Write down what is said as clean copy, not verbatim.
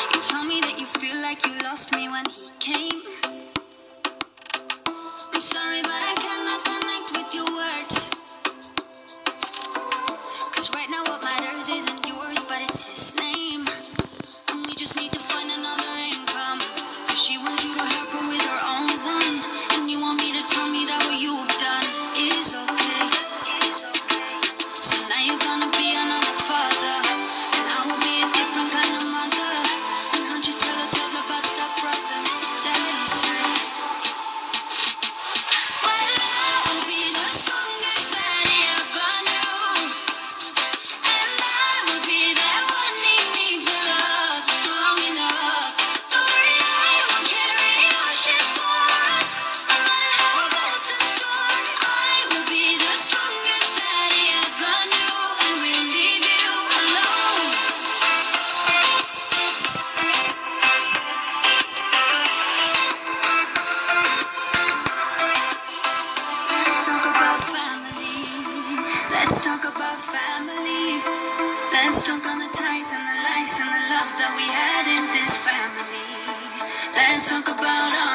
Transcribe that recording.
You tell me that you feel like you lost me when he came. I'm sorry, but I cannot connect with your words. 'Cause right now what matters isn't yours, but it's his name. And we just need to find another income. 'Cause she wants you to help her with her own one. And you want me to tell me that what you've done is okay. So now you're gonna be another father, and I will be a different kind of mother. And how'd you tell her toddler about step brothers? That is right. Well, I will be the strongest that he ever knew. And I will be that one he needs to love, strong enough. Don't worry, I will carry your shit for us. No matter how bad the storm, I will be the strongest that he ever knew. And we'll leave you alone. Let's talk about family. Let's talk about family. Let's talk on the ties and the likes and the love that we had in this family. Let's talk about